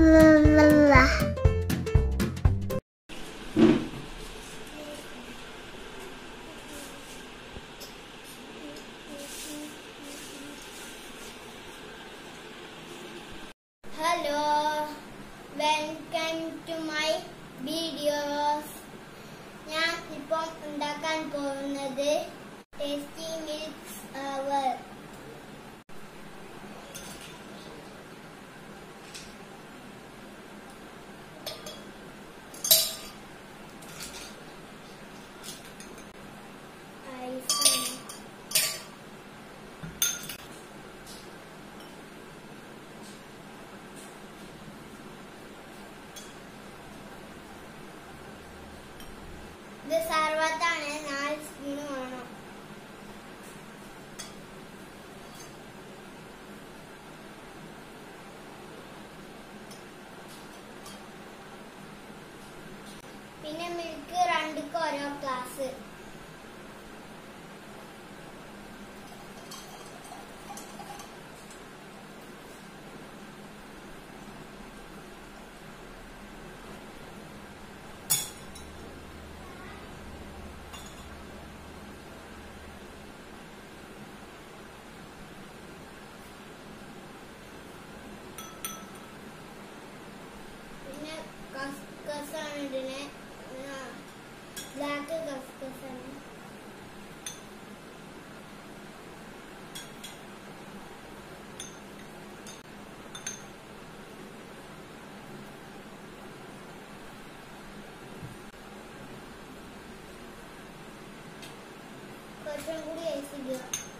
Hello, welcome to my videos. ഞാൻ ഇപ്പോൾ ഉണ്ടാക്കാൻ പോകുന്നത് ടേസ്റ്റി മിൽക്സ് അവർ. ഇത് സർവത്താണ് 4 സ്പൂൺ വേണം. പിന്നെ മിൽക്ക് 2 ഓരോ ഗ്ലാസ്. കസ്കസാണ് ഇതിനെ, ബ്ലാക്ക് കസ്കസാണ്. കുറച്ചും കൂടി ഐസ് ഇടുക.